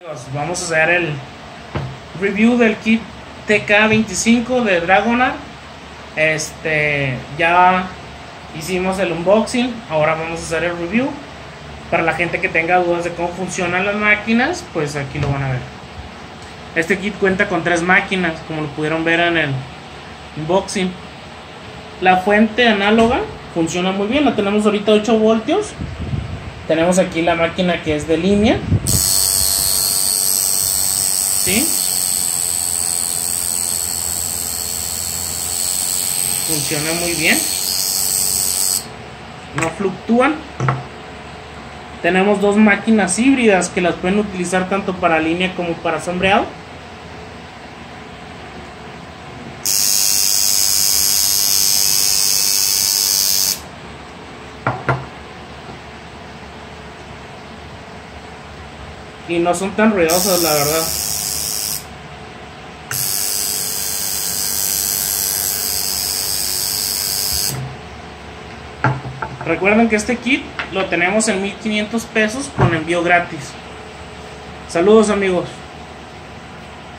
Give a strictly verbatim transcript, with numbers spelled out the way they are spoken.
Vamos a hacer el review del kit T K veinticinco de Dragonar. Este, ya hicimos el unboxing, ahora vamos a hacer el review. Para la gente que tenga dudas de cómo funcionan las máquinas, pues aquí lo van a ver. Este kit cuenta con tres máquinas, como lo pudieron ver en el unboxing. La fuente análoga funciona muy bien, la tenemos ahorita ocho voltios. Tenemos aquí la máquina que es de línea, ¿sí? Funciona muy bien, no fluctúan. Tenemos dos máquinas híbridas que las pueden utilizar tanto para línea como para sombreado. Y no son tan ruidosas, la verdad. Recuerden que este kit lo tenemos en mil quinientos pesos con envío gratis. Saludos, amigos.